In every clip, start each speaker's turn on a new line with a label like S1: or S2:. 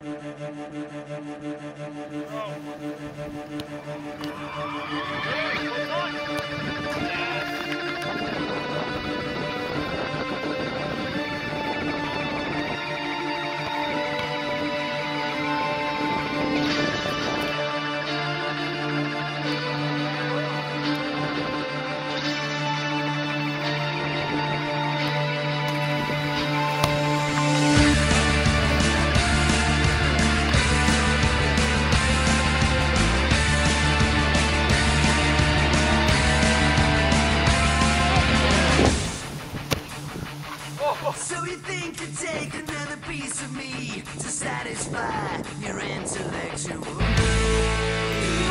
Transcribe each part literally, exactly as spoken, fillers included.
S1: So you think you take another piece of me to satisfy your intellectual need?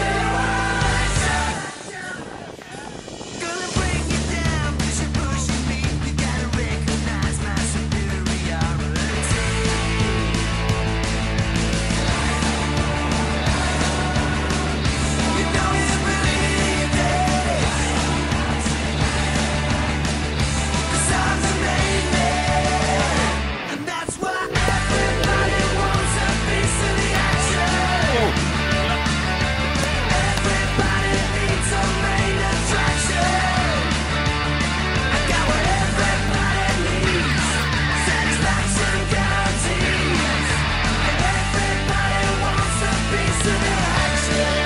S1: Gonna break you down 'cause you're pushing me. You gotta recognize my superiority. You know you believe it, 'cause I'm the main man, and that's why everybody wants a piece of the action. Everybody needs a main attraction. I got what everybody needs, satisfaction guarantees, and everybody wants a piece of the action.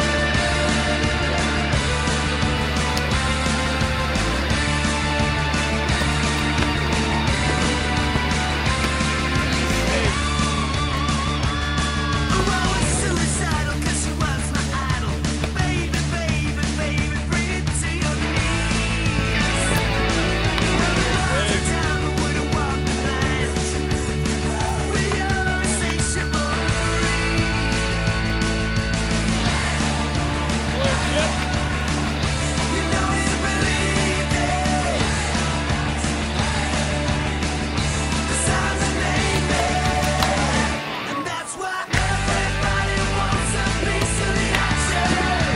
S1: I was suicidal 'cause she was my idol. Baby, baby, baby, bring it to your knees. Lots of time I wouldn't walk the line with your insatiable greed. You know you believe it, 'cause I'm the main man, and that's why everybody wants a piece of the action.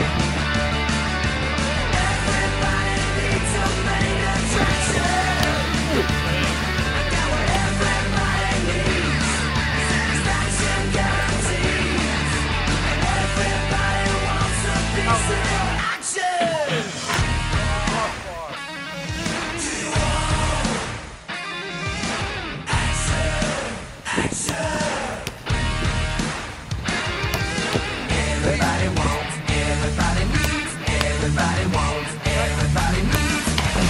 S1: Everybody needs a main attraction. I got what everybody needs, satisfaction guarantees, and everybody wants a piece of the action. Everybody wants, everybody needs, everybody wants, everybody needs.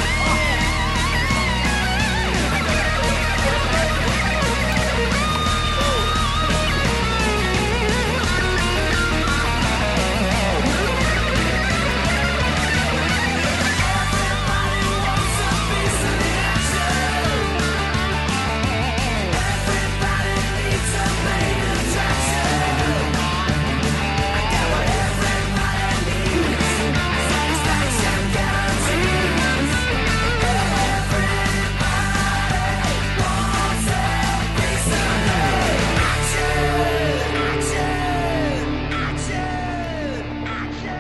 S1: Everybody wants a piece of the action. Everybody needs a main attraction. I got what everybody needs, satisfaction guarantees. Everybody wants a piece of the action. Action, action,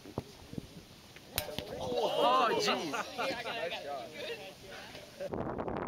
S2: Oh, jeez. Nice shot.